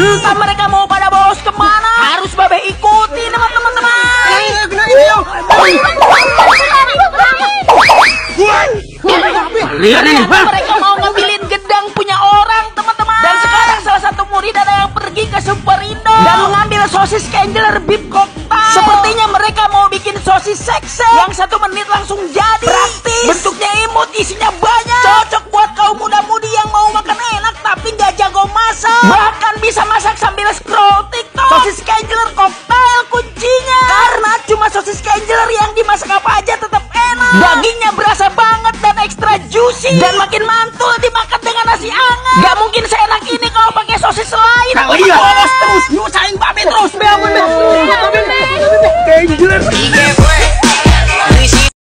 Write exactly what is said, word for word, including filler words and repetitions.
Entah mereka mau pada bolos kemana, harus babe ikuti teman-teman. Lihat ini, mereka mau ngambilin gedang punya orang teman-teman. Dan sekarang salah satu murid ada yang pergi ke Superindo dan mengambil sosis Kangler beef cocktail. Sepertinya mereka mau bikin sosis seksi yang satu menit langsung jadi. Praktis, bentuknya imut, isinya banyak, cocok buat kaum muda-mudi yang mau makan enak tapi nggak jago masak. Bahkan bisa masak sambil scroll TikTok. Sosis Kangler cocktail kuncinya, karena cuma sosis Kangler yang dimasak apa aja tetap enak. Dagingnya berasa banget dan ekstra juicy, dan makin mantul dimakan dengan nasi hangat. Gak mungkin seenak ini kalau pakai sosis lain. Nah, iya. Bolos terus, nyusahin babe terus. Kangler.